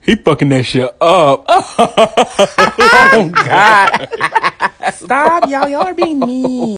He fucking that shit up. Oh, God. Stop, y'all. Y'all are being mean.